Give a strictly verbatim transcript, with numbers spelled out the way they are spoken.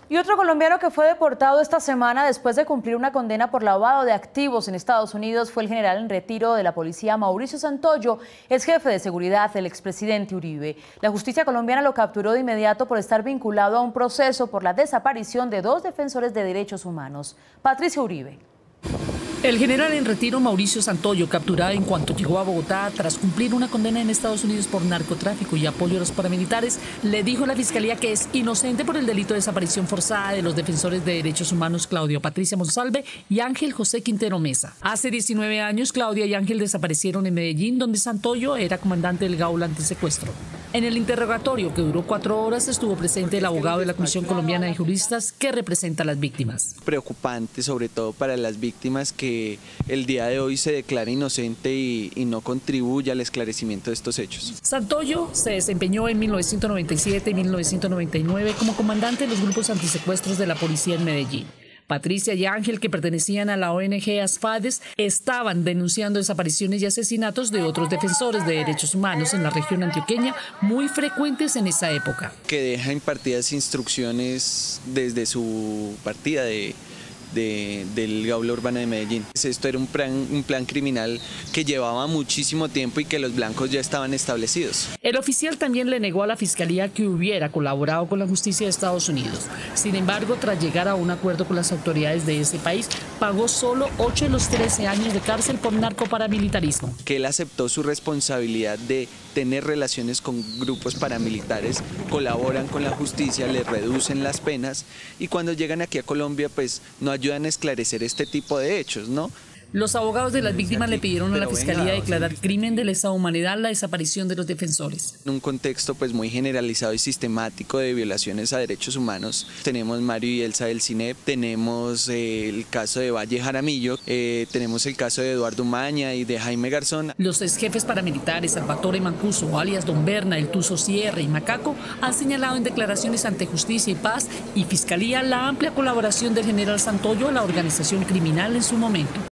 Y otro colombiano que fue deportado esta semana después de cumplir una condena por lavado de activos en Estados Unidos fue el general en retiro de la policía Mauricio Santoyo, ex jefe de seguridad del expresidente Uribe. La justicia colombiana lo capturó de inmediato por estar vinculado a un proceso por la desaparición de dos defensores de derechos humanos. Patricia Uribe. El general en retiro Mauricio Santoyo, capturado en cuanto llegó a Bogotá tras cumplir una condena en Estados Unidos por narcotráfico y apoyo a los paramilitares, le dijo a la fiscalía que es inocente por el delito de desaparición forzada de los defensores de derechos humanos Claudia Patricia Monsalve y Ángel José Quintero Mesa. Hace diecinueve años, Claudia y Ángel desaparecieron en Medellín, donde Santoyo era comandante del Gaula antisecuestro. En el interrogatorio, que duró cuatro horas, estuvo presente el abogado de la Comisión Colombiana de Juristas que representa a las víctimas. Preocupante, sobre todo para las víctimas, que el día de hoy se declare inocente y, y no contribuya al esclarecimiento de estos hechos. Santoyo se desempeñó en mil novecientos noventa y siete y mil novecientos noventa y nueve como comandante de los grupos antisecuestros de la policía en Medellín. Patricia y Ángel, que pertenecían a la O N G ASFADES, estaban denunciando desapariciones y asesinatos de otros defensores de derechos humanos en la región antioqueña, muy frecuentes en esa época. Que deja impartidas instrucciones desde su partida de, de, del Gaula Urbana de Medellín. Esto era un plan, un plan criminal que llevaba muchísimo tiempo y que los blancos ya estaban establecidos. El oficial también le negó a la fiscalía que hubiera colaborado con la justicia de Estados Unidos. Sin embargo, tras llegar a un acuerdo con las autoridades de ese país, pagó solo ocho de los trece años de cárcel por narcoparamilitarismo. Que él aceptó su responsabilidad de tener relaciones con grupos paramilitares, colaboran con la justicia, les reducen las penas y cuando llegan aquí a Colombia pues no ayudan a esclarecer este tipo de hechos, ¿no? Los abogados de las víctimas le pidieron a la fiscalía declarar crimen de lesa humanidad la desaparición de los defensores. En un contexto pues muy generalizado y sistemático de violaciones a derechos humanos, tenemos Mario y Elsa del CINEP, tenemos eh, el caso de Valle Jaramillo, eh, tenemos el caso de Eduardo Maña y de Jaime Garzón. Los ex jefes paramilitares Salvatore Mancuso, alias Don Berna, El Tuzo Sierra y Macaco han señalado en declaraciones ante Justicia y Paz y Fiscalía la amplia colaboración del general Santoyo a la organización criminal en su momento.